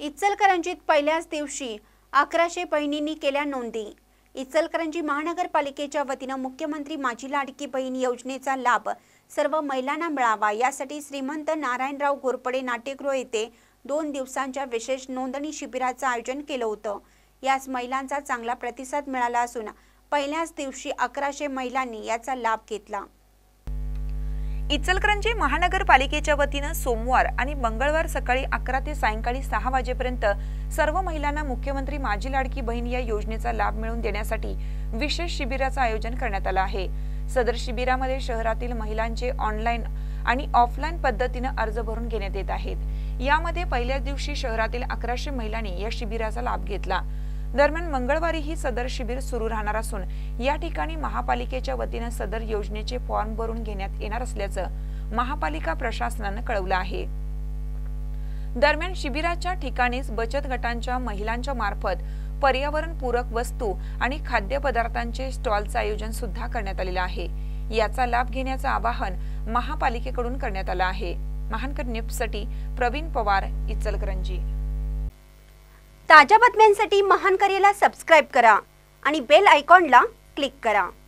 इचलकरंजीत पहिल्याच दिवशी 1100 बहिणींनी केल्या नोंदी। इचलकरंजी महानगरपालिकेच्या वतीने मुख्यमंत्री माझी लाडकी बहीण योजनेचा लाभ सर्व महिलांना मिळावा यासाठी श्रीमंत नारायणराव घोरपडे नाट्यगृह येथे 2 दिवसांच्या विशेष नोंदणी शिबिराचे आयोजन केले होते। यास महिलांचा चांगला प्रतिसाद मिळाला असून पहिल्याच दिवशी 1100 महिलांनी याचा लाभ घेतला। इचलकरंजी महानगरपालिकेच्या वतीने सोमवार आणि मंगळवार सकाळी 11 ते सायंकाळी 6 वाजेपर्यंत सर्व महिलांना मुख्यमंत्री माझी लाडकी बहीण या योजनेचा लाभ मिळवून देण्यासाठी विशेष शिबिराचे आयोजन करण्यात आले आहे। सदर शिबिरामध्ये शहरातील महिलांचे ऑनलाईन आणि ऑफलाईन पद्धतीने अर्ज भरून घेण्यात येत आहेत। यामध्ये पहिल्याच दिवशी शहरातील 1100 महिलांनी या शिबिराचा लाभ घेतला। दरम्यान मंगळवारी ही सदर शिबिर सुरू राहणार असून या ठिकाणी महापालिकेच्या वतीने सदर योजनेचे फॉर्म भरून घेण्यात येणार असल्याचं महापालिका प्रशासनाने कळवलं आहे। दरम्यान शिबिराच्या ठिकाणीच बचत गटांच्या महिलांच्या मार्फत पर्यावरणपूरक वस्तू आणि खाद्यपदार्थांचे स्टॉलचे आयोजन सुद्धा करण्यात आलेले आहे। याचा लाभ घेण्याचे आवाहन महापालिकेकडून करण्यात आले आहे। महानकर न्यूजसाठी प्रवीण पवार, इचलकरंजी। ताज्या बातम्यांसाठी महानकरेला सबस्क्राइब करा आणि बेल आयकॉनला क्लिक करा।